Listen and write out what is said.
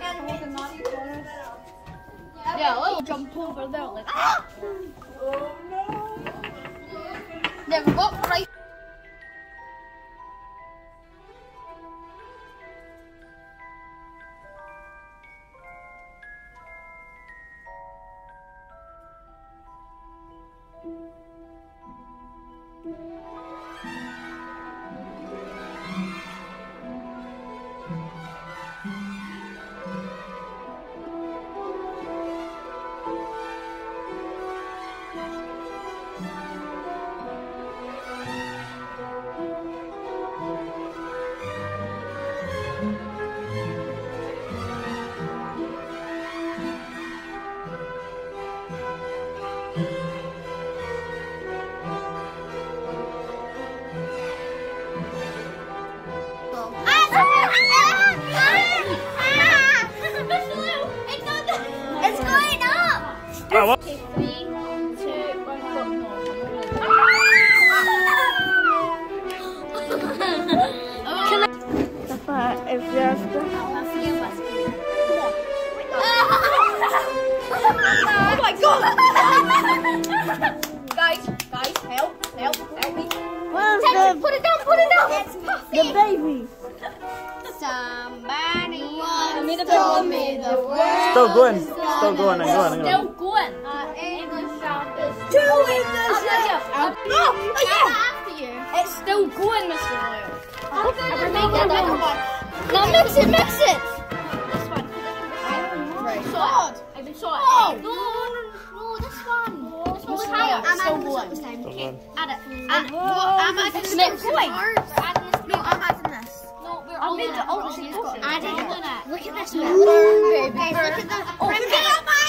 Yeah, a little jump over there, like ah! Oh no! There we go, right. Oh, what? Okay, 3, 2, 1, go. If there's the... Oh my god! guys, help me. Put it down! The baby. Somebody told me the word. Still going. Still going. Still going. English Two English. Oh yeah. After you. It's still going, Mr. Lyle. I'm gonna make another one. Now mix it. This one. Right. Sword. I've been sword. Oh no, this one. This one's higher. I'm still adding going. this time. Okay. Add it. I'm adding this. Mix going. No, I'm adding this. No, we're all in it. Oh, Add it. Look at this. Guys, look at this. Oh, look at that.